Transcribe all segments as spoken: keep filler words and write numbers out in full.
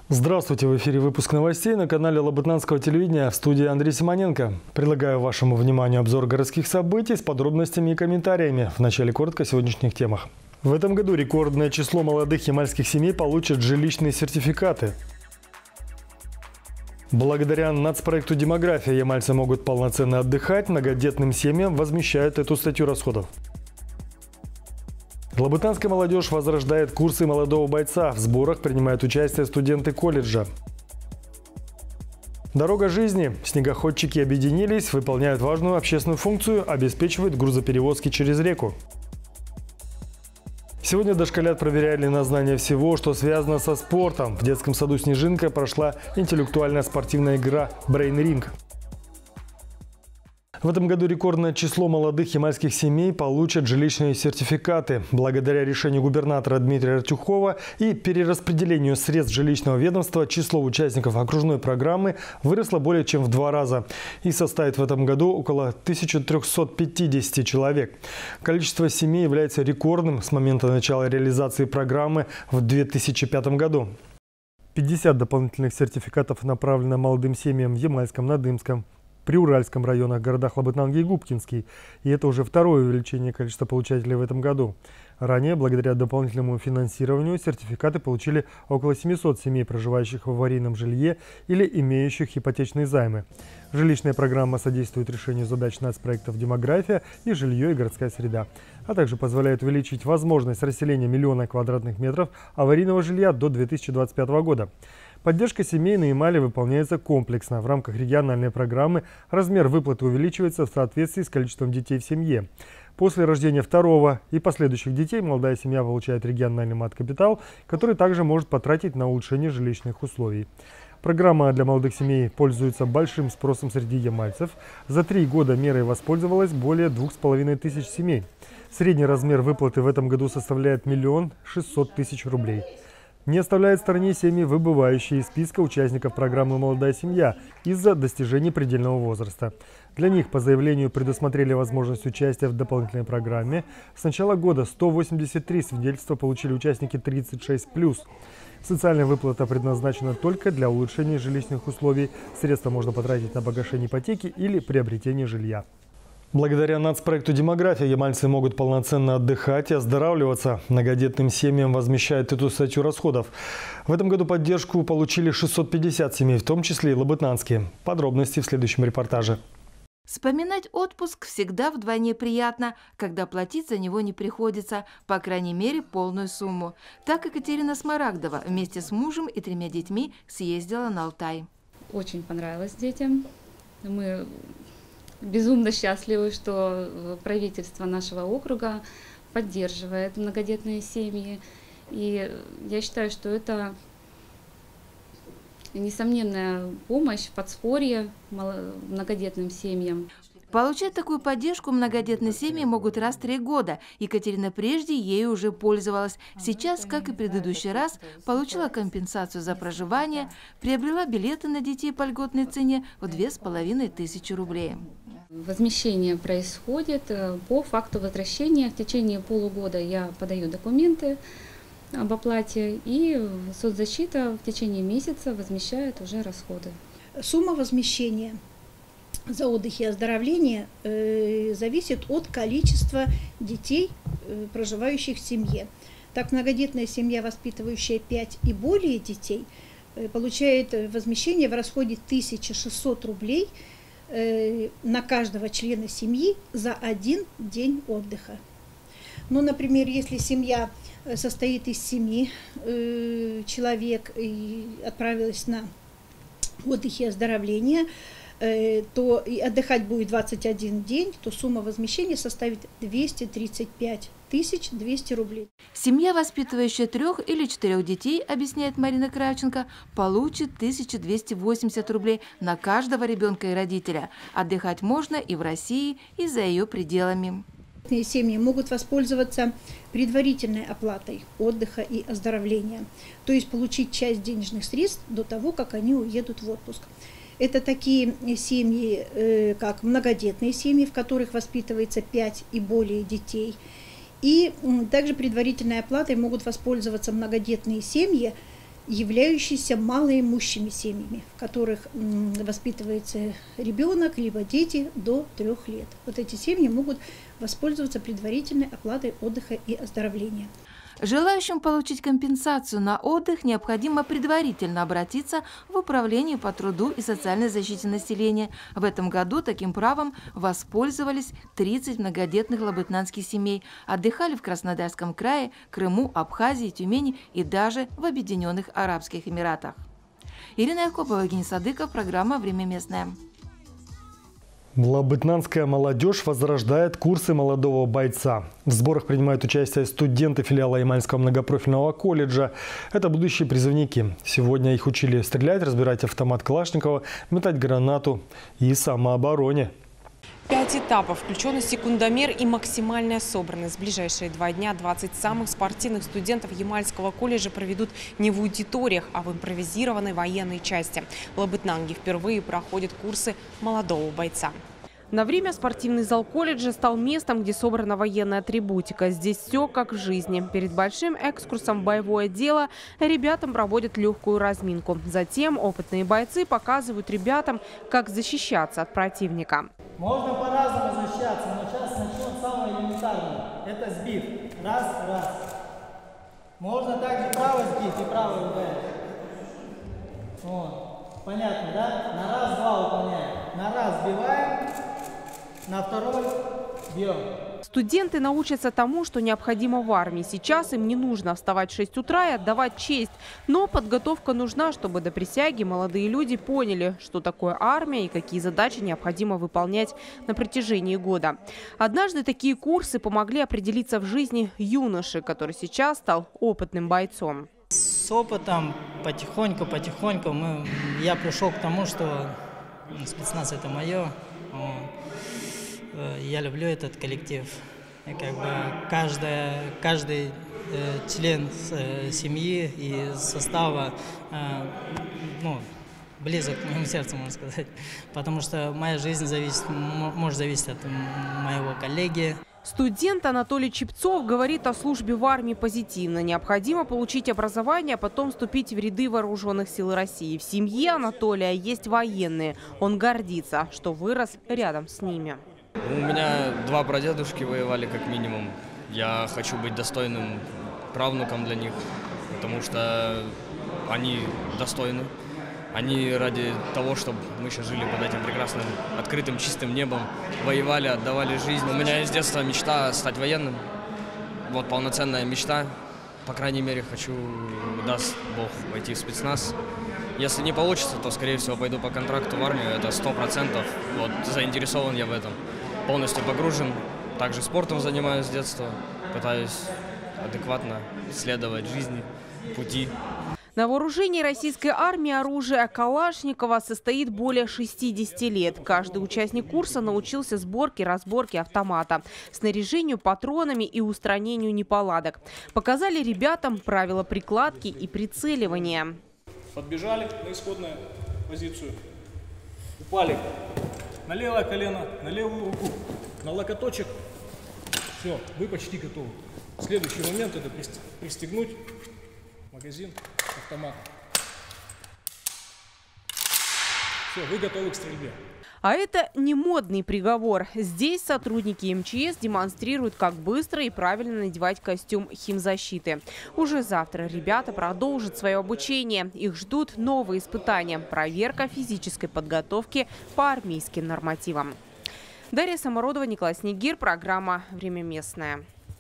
Здравствуйте! В эфире выпуск новостей на канале Лабытнанского телевидения, в студии Андрей Симоненко. Предлагаю вашему вниманию обзор городских событий с подробностями и комментариями. В начале коротко о сегодняшних темах. В этом году рекордное число молодых ямальских семей получат жилищные сертификаты. Благодаря нацпроекту «Демография» ямальцы могут полноценно отдыхать, многодетным семьям возмещают эту статью расходов. Лабытнанская молодежь возрождает курсы молодого бойца. В сборах принимают участие студенты колледжа. Дорога жизни. Снегоходчики объединились, выполняют важную общественную функцию, обеспечивают грузоперевозки через реку. Сегодня дошколят проверяли на знание всего, что связано со спортом. В детском саду «Снежинка» прошла интеллектуальная спортивная игра «Брейн Ринг». В этом году рекордное число молодых ямальских семей получат жилищные сертификаты. Благодаря решению губернатора Дмитрия Артюхова и перераспределению средств жилищного ведомства число участников окружной программы выросло более чем в два раза и составит в этом году около тысячи трёхсот пятидесяти человек. Количество семей является рекордным с момента начала реализации программы в две тысячи пятом году. пятьдесят дополнительных сертификатов направлено молодым семьям в Ямальском, Надымском, Приуральском районах, городах Лабытнанги и Губкинский. И это уже второе увеличение количества получателей в этом году. Ранее, благодаря дополнительному финансированию, сертификаты получили около семисот семей, проживающих в аварийном жилье или имеющих ипотечные займы. Жилищная программа содействует решению задач нацпроектов «Демография» и «Жилье и городская среда», а также позволяет увеличить возможность расселения миллиона квадратных метров аварийного жилья до две тысячи двадцать пятого года. Поддержка семей на Ямале выполняется комплексно. В рамках региональной программы размер выплаты увеличивается в соответствии с количеством детей в семье. После рождения второго и последующих детей молодая семья получает региональный мат-капитал, который также может потратить на улучшение жилищных условий. Программа для молодых семей пользуется большим спросом среди ямальцев. За три года мерой воспользовалось более двух с половиной тысяч семей. Средний размер выплаты в этом году составляет миллион шестьсот тысяч рублей. Не оставляет в стороне семьи, выбывающие из списка участников программы «Молодая семья» из-за достижения предельного возраста. Для них по заявлению предусмотрели возможность участия в дополнительной программе. С начала года сто восемьдесят три свидетельства получили участники тридцать шесть плюс. Социальная выплата предназначена только для улучшения жилищных условий. Средства можно потратить на погашение ипотеки или приобретение жилья. Благодаря нацпроекту «Демография» ямальцы могут полноценно отдыхать и оздоравливаться. Многодетным семьям возмещают эту статью расходов. В этом году поддержку получили шестьсот пятьдесят семей, в том числе и лабытнанские. Подробности в следующем репортаже. Вспоминать отпуск всегда вдвойне приятно, когда платить за него не приходится, по крайней мере, полную сумму. Так Екатерина Смарагдова вместе с мужем и тремя детьми съездила на Алтай. Очень понравилось детям. Мы безумно счастливы, что правительство нашего округа поддерживает многодетные семьи. И я считаю, что это несомненная помощь, подспорье многодетным семьям. Получать такую поддержку многодетные семьи могут раз в три года. Екатерина прежде ею уже пользовалась. Сейчас, как и в предыдущий раз, получила компенсацию за проживание, приобрела билеты на детей по льготной цене в две с половиной тысячи рублей. Возмещение происходит по факту возвращения. В течение полугода я подаю документы об оплате, и соцзащита в течение месяца возмещает уже расходы. Сумма возмещения за отдых и оздоровление э, зависит от количества детей, э, проживающих в семье. Так, многодетная семья, воспитывающая пять и более детей, э, получает возмещение в расходе тысяча шестьсот рублей э, на каждого члена семьи за один день отдыха. Ну, например, если семья состоит из семи э, человек и отправилась на отдых и оздоровление, то и отдыхать будет двадцать один день, то сумма возмещения составит двести тридцать пять тысяч двести рублей. Семья, воспитывающая трех или четырех детей, объясняет Марина Кравченко, получит тысячу двести восемьдесят рублей на каждого ребенка и родителя. Отдыхать можно и в России, и за ее пределами. Семьи могут воспользоваться предварительной оплатой отдыха и оздоровления, то есть получить часть денежных средств до того, как они уедут в отпуск. Это такие семьи, как многодетные семьи, в которых воспитывается пять и более детей. И также предварительной оплатой могут воспользоваться многодетные семьи, являющиеся малоимущими семьями, в которых воспитывается ребенок, либо дети до трех лет. Вот эти семьи могут воспользоваться предварительной оплатой отдыха и оздоровления. Желающим получить компенсацию на отдых необходимо предварительно обратиться в Управление по труду и социальной защите населения. В этом году таким правом воспользовались тридцать многодетных лабытнанских семей. Отдыхали в Краснодарском крае, Крыму, Абхазии, Тюмени и даже в Объединенных Арабских Эмиратах. Ирина Якопова, Евгений Садыков, программа «Время местное». Лабытнанская молодежь возрождает курсы молодого бойца. В сборах принимают участие студенты филиала Ямальского многопрофильного колледжа. Это будущие призывники. Сегодня их учили стрелять, разбирать автомат Калашникова, метать гранату и самообороне. Пять этапов, включенный секундомер и максимальная собранность. В ближайшие два дня двадцать самых спортивных студентов Ямальского колледжа проведут не в аудиториях, а в импровизированной военной части. В Лабытнанге впервые проходят курсы молодого бойца. На время спортивный зал колледжа стал местом, где собрана военная атрибутика. Здесь все как в жизни. Перед большим экскурсом в боевое дело ребятам проводят легкую разминку. Затем опытные бойцы показывают ребятам, как защищаться от противника. Можно по-разному защищаться, но сейчас начнем самое элементарное. Это сбив. Раз, раз. Можно также право сбить и право ударить. Вот. Понятно, да? На раз, два выполняем. На раз сбиваем, на второй бьем. Студенты научатся тому, что необходимо в армии. Сейчас им не нужно вставать в шесть утра и отдавать честь. Но подготовка нужна, чтобы до присяги молодые люди поняли, что такое армия и какие задачи необходимо выполнять на протяжении года. Однажды такие курсы помогли определиться в жизни юноши, который сейчас стал опытным бойцом. С опытом потихоньку-потихоньку мы, я пришел к тому, что спецназ – это мое. Я люблю этот коллектив. И как бы каждая, каждый э, член э, семьи и состава э, ну, близок к моему сердцу, можно сказать. Потому что моя жизнь зависит, может зависеть от моего коллеги. Студент Анатолий Чепцов говорит о службе в армии позитивно. Необходимо получить образование, а потом вступить в ряды вооруженных сил России. В семье Анатолия есть военные. Он гордится, что вырос рядом с ними. У меня два прадедушки воевали как минимум. Я хочу быть достойным правнуком для них, потому что они достойны. Они ради того, чтобы мы сейчас жили под этим прекрасным, открытым, чистым небом, воевали, отдавали жизнь. У меня с детства мечта стать военным. Вот полноценная мечта. По крайней мере, хочу, даст Бог, войти в спецназ. Если не получится, то, скорее всего, пойду по контракту в армию. Это сто процентов. Вот, заинтересован я в этом. Полностью погружен. Также спортом занимаюсь с детства. Пытаюсь адекватно исследовать жизни, пути. На вооружении российской армии оружие Калашникова состоит более шестидесяти лет. Каждый участник курса научился сборке, разборке автомата, снаряжению патронами и устранению неполадок. Показали ребятам правила прикладки и прицеливания. Подбежали на исходную позицию, упали на левое колено, на левую руку, на локоточек. Все, вы почти готовы. Следующий момент – это пристегнуть магазин, автомат. Все, вы готовы к стрельбе. А это не модный приговор. Здесь сотрудники эм че эс демонстрируют, как быстро и правильно надевать костюм химзащиты. Уже завтра ребята продолжат свое обучение. Их ждут новые испытания. Проверка физической подготовки по армейским нормативам. Дарья Самородова, Николай Снегир. Программа «Время местное».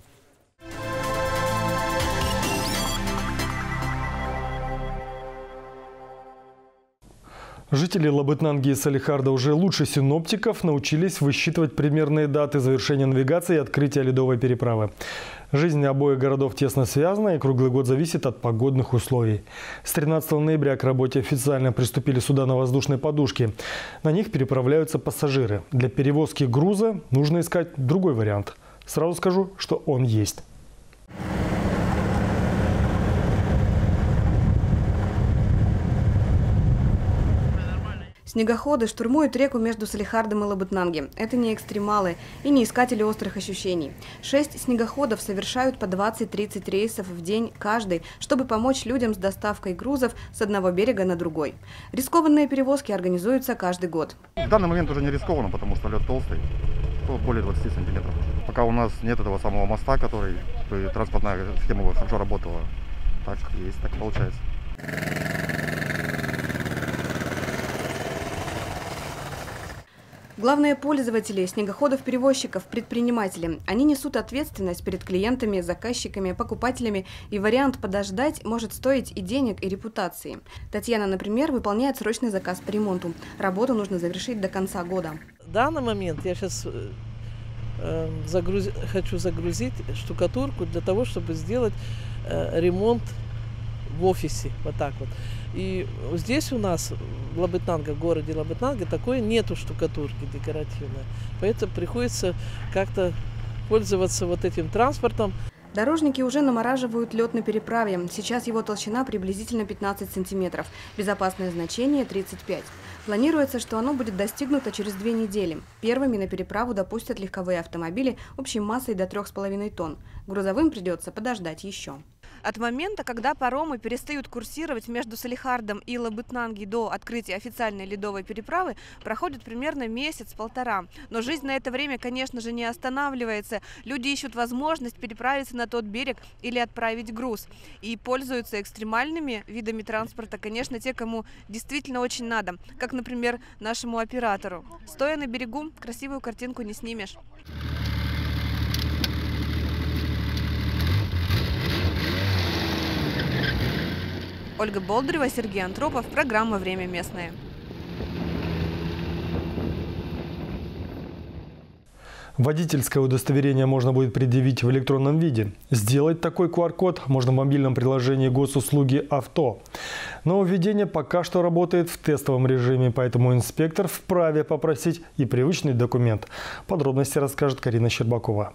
Жители Лабытнанги и Салихарда уже лучше синоптиков научились высчитывать примерные даты завершения навигации и открытия ледовой переправы. Жизнь обоих городов тесно связана и круглый год зависит от погодных условий. С тринадцатого ноября к работе официально приступили суда на воздушной подушке. На них переправляются пассажиры. Для перевозки груза нужно искать другой вариант. Сразу скажу, что он есть. С Снегоходы штурмуют реку между Салихардом и Лабытнанги. Это не экстремалы и не искатели острых ощущений. Шесть снегоходов совершают по двадцать-тридцать рейсов в день каждый, чтобы помочь людям с доставкой грузов с одного берега на другой. Рискованные перевозки организуются каждый год. В данный момент уже не рискованно, потому что лед толстый, более двадцати сантиметров. Пока у нас нет этого самого моста, который транспортная схема хорошо работала. Так есть, так и получается. Главные пользователи снегоходов-перевозчиков – предприниматели. Они несут ответственность перед клиентами, заказчиками, покупателями, и вариант подождать может стоить и денег, и репутации. Татьяна, например, выполняет срочный заказ по ремонту. Работу нужно завершить до конца года. В данный момент я сейчас э, загруз... хочу загрузить штукатурку для того, чтобы сделать э, ремонт в офисе, вот так вот. И здесь у нас, в Лабытнанга, в городе Лабытнанга, такой нету штукатурки декоративной. Поэтому приходится как-то пользоваться вот этим транспортом. Дорожники уже намораживают лед на переправе. Сейчас его толщина приблизительно пятнадцать сантиметров. Безопасное значение тридцать пять. Планируется, что оно будет достигнуто через две недели. Первыми на переправу допустят легковые автомобили общей массой до трёх с половиной тонн. Грузовым придется подождать еще. От момента, когда паромы перестают курсировать между Салихардом и Лабытнанги до открытия официальной ледовой переправы, проходит примерно месяц-полтора. Но жизнь на это время, конечно же, не останавливается. Люди ищут возможность переправиться на тот берег или отправить груз. И пользуются экстремальными видами транспорта, конечно, те, кому действительно очень надо. Как, например, нашему оператору. Стоя на берегу, красивую картинку не снимешь. Ольга Болдырева, Сергей Антропов. Программа «Время местное». Водительское удостоверение можно будет предъявить в электронном виде. Сделать такой ку ар код можно в мобильном приложении госуслуги «Авто». Нововведение пока что работает в тестовом режиме, поэтому инспектор вправе попросить и привычный документ. Подробности расскажет Карина Щербакова.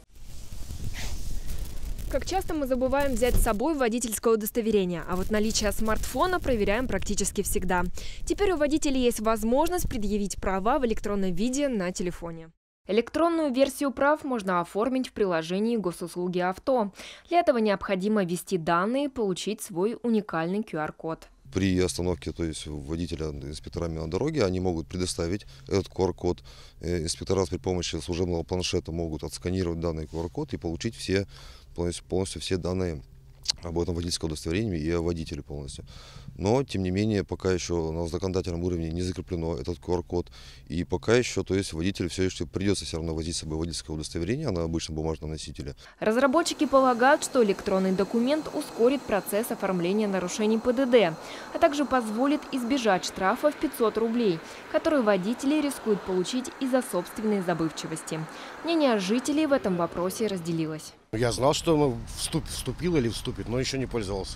Как часто мы забываем взять с собой водительское удостоверение, а вот наличие смартфона проверяем практически всегда. Теперь у водителей есть возможность предъявить права в электронном виде на телефоне. Электронную версию прав можно оформить в приложении госуслуги «Авто». Для этого необходимо ввести данные и получить свой уникальный ку ар код. При остановке, то есть водителя инспекторами на дороге, они могут предоставить этот ку ар код. Инспектора при помощи служебного планшета могут отсканировать данный ку ар код и получить все, полностью, полностью все данные об этом водительском удостоверении и о водителе полностью. Но, тем не менее, пока еще на законодательном уровне не закреплено этот ку ар код. И пока еще, то есть водителю все еще придется все равно возить с собой водительское удостоверение на обычном бумажном носителе. Разработчики полагают, что электронный документ ускорит процесс оформления нарушений пэ дэ дэ, а также позволит избежать штрафа в пятьсот рублей, которые водители рискуют получить из-за собственной забывчивости. Мнение жителей в этом вопросе разделилось. Я знал, что он вступ, вступил или вступит, но еще не пользовался.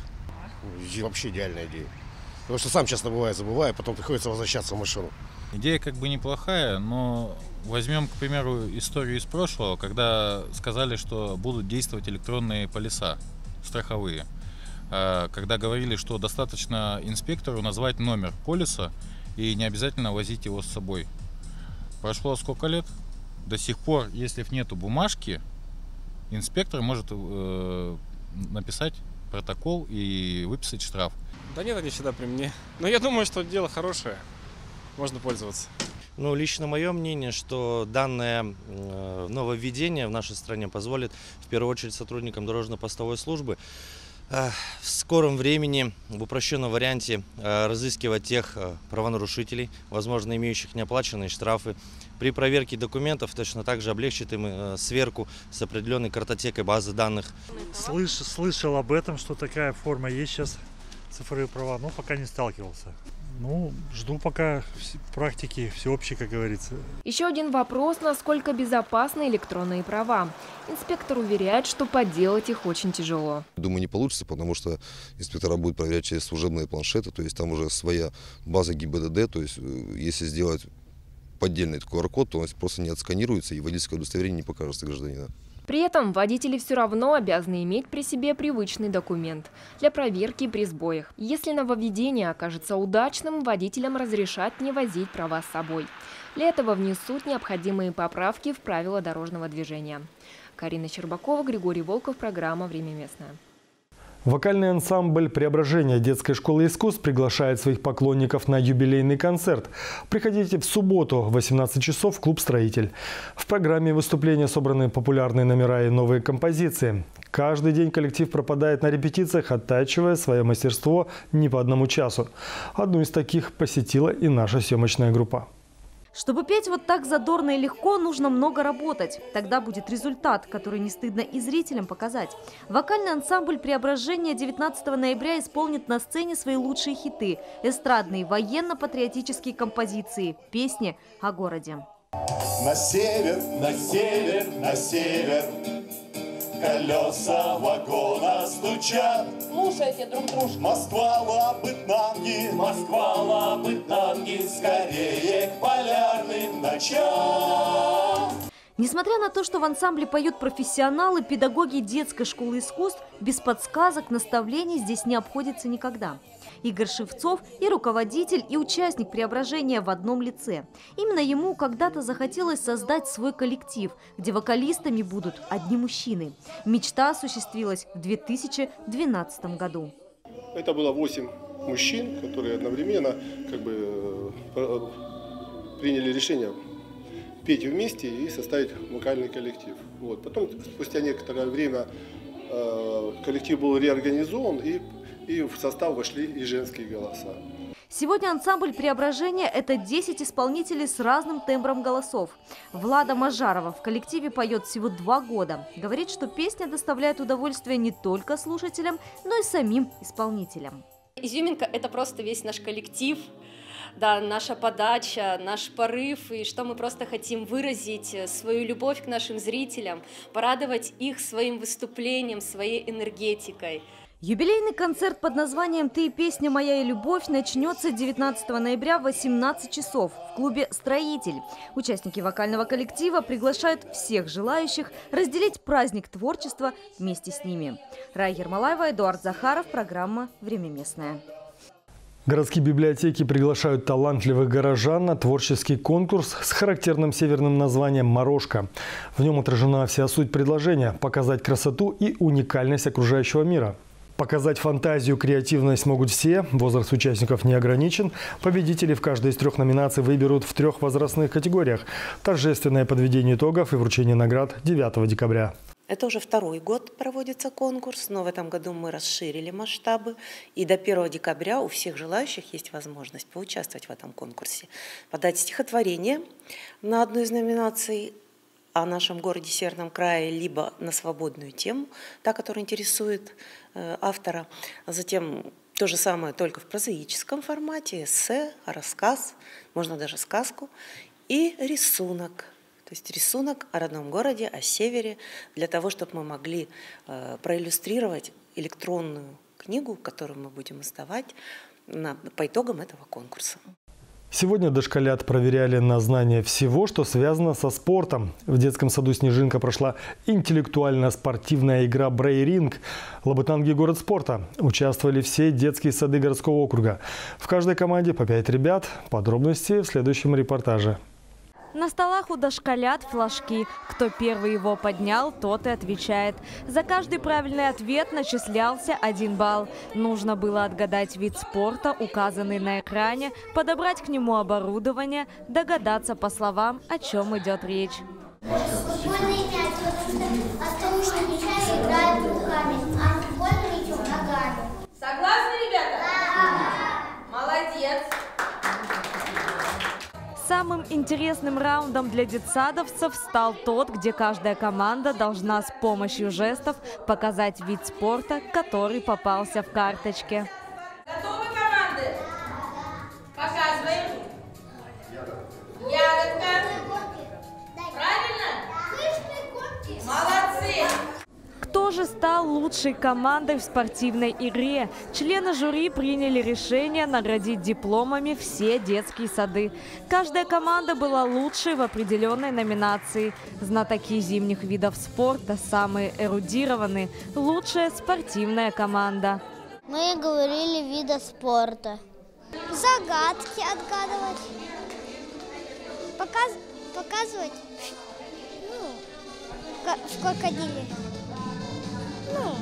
И вообще идеальная идея. Потому что сам часто бывает забываю, потом приходится возвращаться в машину. Идея как бы неплохая, но возьмем, к примеру, историю из прошлого, когда сказали, что будут действовать электронные полиса страховые. Когда говорили, что достаточно инспектору назвать номер полиса и не обязательно возить его с собой. Прошло сколько лет? До сих пор, если нету бумажки, инспектор может э, написать протокол и выписать штраф. Да нет, они всегда при мне. Но я думаю, что дело хорошее. Можно пользоваться. Ну, лично мое мнение, что данное э, нововведение в нашей стране позволит, в первую очередь, сотрудникам дорожно-постовой службы э, в скором времени, в упрощенном варианте, э, разыскивать тех э, правонарушителей, возможно, имеющих неоплаченные штрафы. При проверке документов точно так же облегчит им э, сверку с определенной картотекой базы данных. Слыш, слышал об этом, что такая форма есть сейчас, цифровые права, но пока не сталкивался. Ну, жду пока практики всеобщей, как говорится. Еще один вопрос, насколько безопасны электронные права. Инспектор уверяет, что подделать их очень тяжело. Думаю, не получится, потому что инспектора будут проверять через служебные планшеты, то есть там уже своя база гэ и бэ дэ дэ, то есть если сделать поддельный ку ар код, то он просто не отсканируется и водительское удостоверение не покажется гражданина. При этом водители все равно обязаны иметь при себе привычный документ для проверки при сбоях. Если нововведение окажется удачным, водителям разрешат не возить права с собой. Для этого внесут необходимые поправки в правила дорожного движения. Карина Щербакова, Григорий Волков, программа «Время местное». Вокальный ансамбль «Преображение» детской школы искусств приглашает своих поклонников на юбилейный концерт. Приходите в субботу в восемнадцать часов в клуб «Строитель». В программе выступления собраны популярные номера и новые композиции. Каждый день коллектив пропадает на репетициях, оттачивая свое мастерство не по одному часу. Одну из таких посетила и наша съемочная группа. Чтобы петь вот так задорно и легко, нужно много работать. Тогда будет результат, который не стыдно и зрителям показать. Вокальный ансамбль «Преображение» девятнадцатого ноября исполнит на сцене свои лучшие хиты – эстрадные, военно-патриотические композиции, песни о городе. На север, на север, на север колеса вагона стучат. Слушайте друг дружку. Москва, Лабытнанги, Москва, Лабытнанги, скорее к полярным ночам. Несмотря на то, что в ансамбле поют профессионалы, педагоги детской школы искусств, без подсказок, наставлений здесь не обходится никогда. Игорь Шевцов и руководитель, и участник «Преображения» в одном лице. Именно ему когда-то захотелось создать свой коллектив, где вокалистами будут одни мужчины. Мечта осуществилась в две тысячи двенадцатом году. Это было восемь мужчин, которые одновременно как бы приняли решение петь вместе и составить вокальный коллектив. Вот. Потом, спустя некоторое время, коллектив был реорганизован, и, и в состав вошли и женские голоса. Сегодня ансамбль «Преображение» – это десять исполнителей с разным тембром голосов. Влада Мажарова в коллективе поет всего два года. Говорит, что песня доставляет удовольствие не только слушателям, но и самим исполнителям. Изюминка – это просто весь наш коллектив. Да, наша подача, наш порыв, и что мы просто хотим выразить свою любовь к нашим зрителям, порадовать их своим выступлением, своей энергетикой. Юбилейный концерт под названием «Ты, песня моя и любовь» начнется девятнадцатого ноября в восемнадцать часов в клубе «Строитель». Участники вокального коллектива приглашают всех желающих разделить праздник творчества вместе с ними. Рая Ермолаева, Эдуард Захаров, программа «Время местное». Городские библиотеки приглашают талантливых горожан на творческий конкурс с характерным северным названием «Морошка». В нем отражена вся суть предложения – показать красоту и уникальность окружающего мира. Показать фантазию, креативность могут все, возраст участников не ограничен. Победители в каждой из трех номинаций выберут в трех возрастных категориях. Торжественное подведение итогов и вручение наград девятого декабря. Это уже второй год проводится конкурс, но в этом году мы расширили масштабы. И до первого декабря у всех желающих есть возможность поучаствовать в этом конкурсе. Подать стихотворение на одну из номинаций о нашем городе Северном крае, либо на свободную тему, та, которая интересует э, автора. Затем то же самое, только в прозаическом формате, эссе, рассказ, можно даже сказку, и рисунок. То есть рисунок о родном городе, о севере, для того, чтобы мы могли э, проиллюстрировать электронную книгу, которую мы будем издавать на, по итогам этого конкурса. Сегодня дошколят проверяли на знание всего, что связано со спортом. В детском саду «Снежинка» прошла интеллектуально-спортивная игра «Брейринг». Лабытнанги – город спорта. Участвовали все детские сады городского округа. В каждой команде по пять ребят. Подробности в следующем репортаже. На столах у дошколят флажки. Кто первый его поднял, тот и отвечает. За каждый правильный ответ начислялся один балл. Нужно было отгадать вид спорта, указанный на экране, подобрать к нему оборудование, догадаться по словам, о чем идет речь. Футбольный мяч, потому что мяч играет руками, а футбольный мяч ногами. Согласны, ребята? Да! Молодец! Самым интересным раундом для детсадовцев стал тот, где каждая команда должна с помощью жестов показать вид спорта, который попался в карточке. Готовы, команды? Показываем. Ягодка. Правильно? Молодцы! Кто же стал лучшей командой в спортивной игре. Члены жюри приняли решение наградить дипломами все детские сады. Каждая команда была лучшей в определенной номинации. Знатоки зимних видов спорта, самые эрудированные, лучшая спортивная команда. Мы говорили виды спорта. Загадки отгадывать. Показ... Показывать ну, в крокодиле. Ну,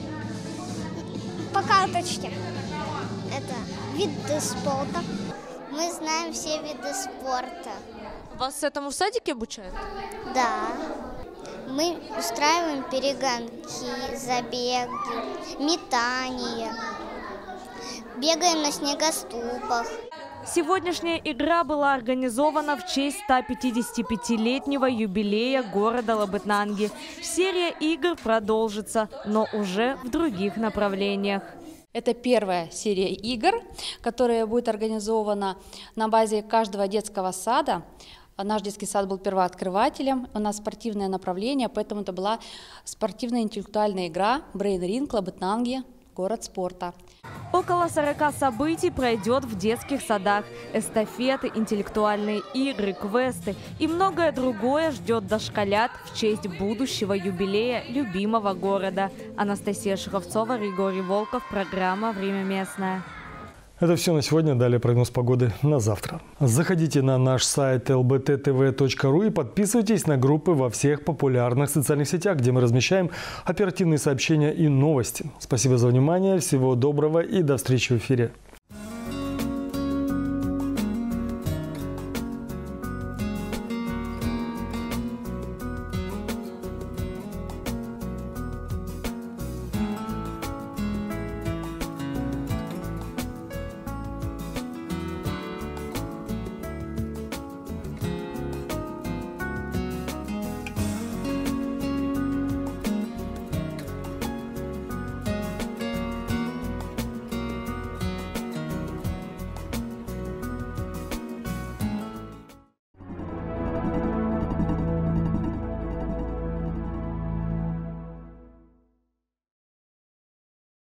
по карточке. Это виды спорта. Мы знаем все виды спорта. Вас этому в садике обучают? Да. Мы устраиваем перегонки, забеги, метания. Бегаем на снегоступах. Сегодняшняя игра была организована в честь ста пятидесятипятилетнего юбилея города Лабытнанги. Серия игр продолжится, но уже в других направлениях. Это первая серия игр, которая будет организована на базе каждого детского сада. Наш детский сад был первооткрывателем, у нас спортивное направление, поэтому это была спортивная интеллектуальная игра «Брейн Ринг Лабытнанги. Город спорта». Около сорока событий пройдет в детских садах. Эстафеты, интеллектуальные игры, квесты и многое другое ждет дошколят в честь будущего юбилея любимого города. Анастасия Шеховцова, Григорий Волков. Программа «Время местное». Это все на сегодня. Далее прогноз погоды на завтра. Заходите на наш сайт эл бэ тэ тэ вэ точка ру и подписывайтесь на группы во всех популярных социальных сетях, где мы размещаем оперативные сообщения и новости. Спасибо за внимание, всего доброго и до встречи в эфире.